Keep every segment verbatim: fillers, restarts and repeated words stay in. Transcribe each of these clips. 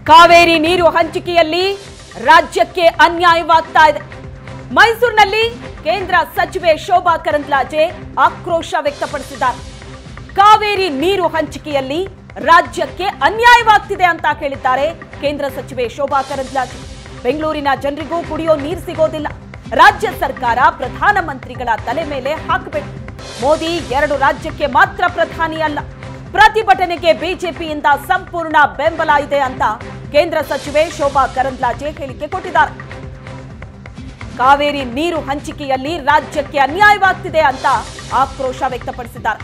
ಕಾವೇರಿ ನೀರು ಹಂಚಿಕೆಯಲ್ಲಿ ರಾಜ್ಯಕ್ಕೆ ಅನ್ಯಾಯವಾಗ್ತಾ ಇದೆ. ಮೈಸೂರಿನಲ್ಲಿ ಕೇಂದ್ರ ಸಚಿವೆ ಶೋಭಾ ಕರಂದ್ಲಾಜೆ ಆಕ್ರೋಶ ವ್ಯಕ್ತಪಡಿಸಿದ್ದಾರೆ. ಕಾವೇರಿ ನೀರು ಹಂಚಿಕೆಯಲ್ಲಿ ರಾಜ್ಯಕ್ಕೆ ಅನ್ಯಾಯವಾಗ್ತಿದೆ ಅಂತ ಹೇಳಿದ್ದಾರೆ ಕೇಂದ್ರ ಸಚಿವೆ ಶೋಭಾ ಕರಂದ್ಲಾಜೆ. ಬೆಂಗಳೂರಿನ ಜನರಿಗೂ ಕುಡಿಯೋ ನೀರು ಸಿಗೋದಿಲ್ಲ. ರಾಜ್ಯ ಸರ್ಕಾರ ಪ್ರಧಾನಮಂತ್ರಿಗಳ ತಲೆ ಮೇಲೆ ಹಾಕಬೇಕು. ಮೋದಿ ಎರಡು ರಾಜ್ಯಕ್ಕೆ ಮಾತ್ರ ಪ್ರಧಾನಿ ಅಲ್ಲ, ಪ್ರತಿಭಟನೆಗೆ ಬಿಜೆಪಿಯಿಂದ ಸಂಪೂರ್ಣ ಬೆಂಬಲ ಇದೆ ಅಂತ ಕೇಂದ್ರ ಸಚಿವೆ ಶೋಭಾ ಕರಂದ್ಲಾಜೆ ಹೇಳಿಕೆ ಕೊಟ್ಟಿದ್ದಾರೆ. ಕಾವೇರಿ ನೀರು ಹಂಚಿಕೆಯಲ್ಲಿ ರಾಜ್ಯಕ್ಕೆ ಅನ್ಯಾಯವಾಗ್ತಿದೆ ಅಂತ ಆಕ್ರೋಶ ವ್ಯಕ್ತಪಡಿಸಿದ್ದಾರೆ.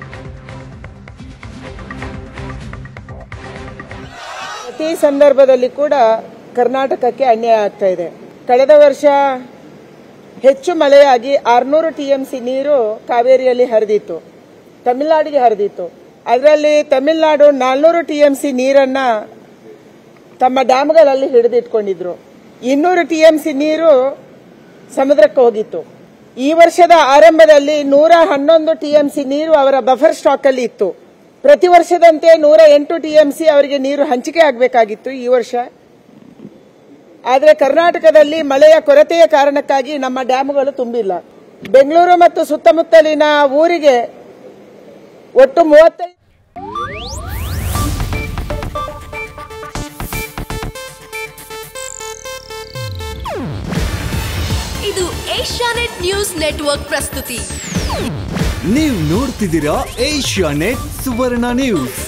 ಪ್ರತಿ ಸಂದರ್ಭದಲ್ಲಿ ಕೂಡ ಕರ್ನಾಟಕಕ್ಕೆ ಅನ್ಯಾಯ ಆಗ್ತಾ ಇದೆ. ಕಳೆದ ವರ್ಷ ಹೆಚ್ಚು ಮಳೆಯಾಗಿ ಆರ್ನೂರು ಟಿಎಂಸಿ ನೀರು ಕಾವೇರಿಯಲ್ಲಿ ಹರಿದಿತ್ತು, ತಮಿಳುನಾಡಿಗೆ ಹರಿದಿತ್ತು. ಅದರಲ್ಲಿ ತಮಿಳುನಾಡು ನಾಲ್ನೂರು ಟಿಎಂಸಿ ನೀರನ್ನ ತಮ್ಮ ಡ್ಯಾಮ್ಗಳಲ್ಲಿ ಹಿಡಿದಿಟ್ಕೊಂಡಿದ್ರು. ಇನ್ನೂರು ಟಿಎಂಸಿ ನೀರು ಸಮುದ್ರಕ್ಕೆ ಹೋಗಿತ್ತು. ಈ ವರ್ಷದ ಆರಂಭದಲ್ಲಿ ನೂರ ಹನ್ನೊಂದು ಟಿಎಂಸಿ ನೀರು ಅವರ ಬಫರ್ ಸ್ಟಾಕ್ ಅಲ್ಲಿ ಇತ್ತು. ಪ್ರತಿ ವರ್ಷದಂತೆ ನೂರ ಎಂಟು ಟಿಎಂಸಿ ಅವರಿಗೆ ನೀರು ಹಂಚಿಕೆ ಆಗಬೇಕಾಗಿತ್ತು ಈ ವರ್ಷ. ಆದರೆ ಕರ್ನಾಟಕದಲ್ಲಿ ಮಳೆಯ ಕೊರತೆಯ ಕಾರಣಕ್ಕಾಗಿ ನಮ್ಮ ಡ್ಯಾಮ್ಗಳು ತುಂಬಿಲ್ಲ. ಬೆಂಗಳೂರು ಮತ್ತು ಸುತ್ತಮುತ್ತಲಿನ ಊರಿಗೆ ಒಟ್ಟು ಮೂವತ್ತೈದು ಇದು ಏಷ್ಯಾನೆಟ್ ನ್ಯೂಸ್ ನೆಟ್ವರ್ಕ್ ಪ್ರಸ್ತುತಿ. ನೀವು ನೋಡ್ತಿದ್ದೀರಾ ಏಷ್ಯಾನೆಟ್ ಸುವರ್ಣ ನ್ಯೂಸ್.